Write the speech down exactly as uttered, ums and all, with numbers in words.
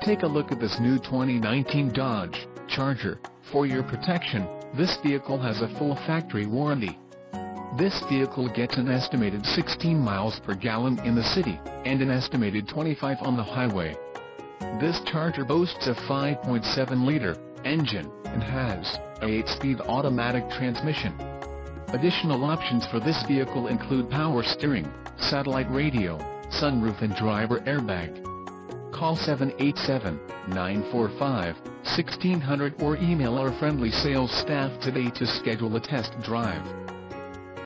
Take a look at this new twenty nineteen Dodge Charger. For your protection, this vehicle has a full factory warranty. This vehicle gets an estimated sixteen miles per gallon in the city, and an estimated twenty-five on the highway. This Charger boasts a five point seven liter engine, and has a eight speed automatic transmission. Additional options for this vehicle include power steering, satellite radio, sunroof and driver airbag. Call seven eight seven, nine four five, one six zero zero or email our friendly sales staff today to schedule a test drive.